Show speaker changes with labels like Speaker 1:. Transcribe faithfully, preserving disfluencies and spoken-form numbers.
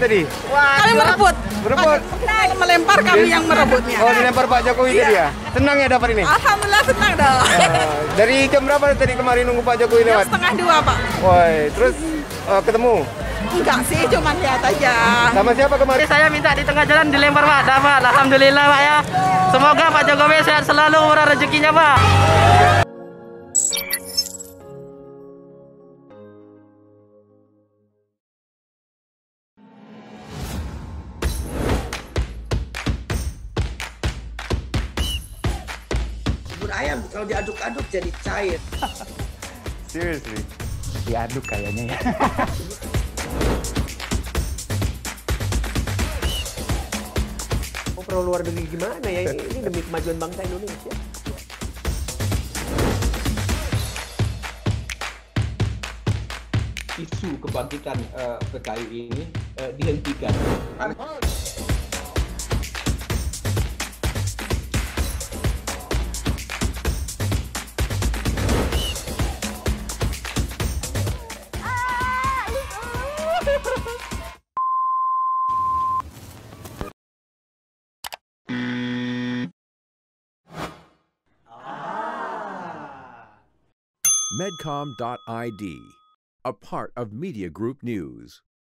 Speaker 1: tadi?
Speaker 2: Kami merebut.
Speaker 1: Merebut.
Speaker 2: Pak, melempar kami yang merebutnya.
Speaker 1: Oh, dilempar Pak Jokowi tadi ya? Senang ya dapat ini?
Speaker 2: Alhamdulillah senang dong.
Speaker 1: Uh, dari jam berapa tadi kemarin nunggu Pak Jokowi
Speaker 2: Jam
Speaker 1: lewat?
Speaker 2: setengah dua, Pak.
Speaker 1: Woi, terus uh, ketemu?
Speaker 2: Enggak sih, cuma lihat aja.
Speaker 1: Sama siapa kemarin?
Speaker 3: Saya minta di tengah jalan dilempar Pak, dapat. Alhamdulillah Pak ya. Semoga Pak Jokowi sehat selalu, murah rezekinya Pak.
Speaker 4: Bubur ayam kalau diaduk-aduk jadi cair.
Speaker 1: Seriously?
Speaker 5: Diaduk kayaknya ya.
Speaker 4: Oh, perlu luar negeri gimana ya? Ini, ini demi kemajuan bangsa Indonesia.
Speaker 6: Isu kebangkitan uh, P K I ini uh, dihentikan.
Speaker 7: Medcom dot I D, a part of Media Group News.